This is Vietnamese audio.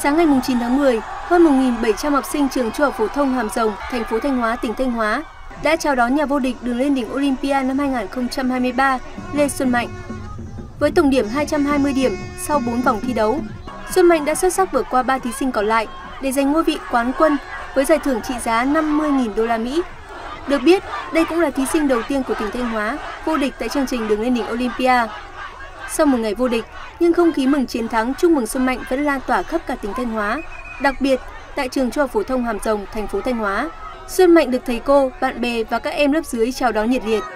Sáng ngày 9 tháng 10, hơn 1.700 học sinh trường Trung học phổ thông Hàm Rồng, thành phố Thanh Hóa, tỉnh Thanh Hóa đã chào đón nhà vô địch đường lên đỉnh Olympia năm 2023, Lê Xuân Mạnh. Với tổng điểm 220 điểm sau 4 vòng thi đấu, Xuân Mạnh đã xuất sắc vượt qua 3 thí sinh còn lại để giành ngôi vị quán quân với giải thưởng trị giá 50.000 đô la Mỹ. Được biết, đây cũng là thí sinh đầu tiên của tỉnh Thanh Hóa vô địch tại chương trình đường lên đỉnh Olympia. Sau một ngày vô địch, nhưng không khí mừng chiến thắng chúc mừng Xuân Mạnh vẫn lan tỏa khắp cả tỉnh Thanh Hóa, đặc biệt tại trường Trung học phổ thông Hàm Rồng, thành phố Thanh Hóa. Xuân Mạnh được thầy cô, bạn bè và các em lớp dưới chào đón nhiệt liệt.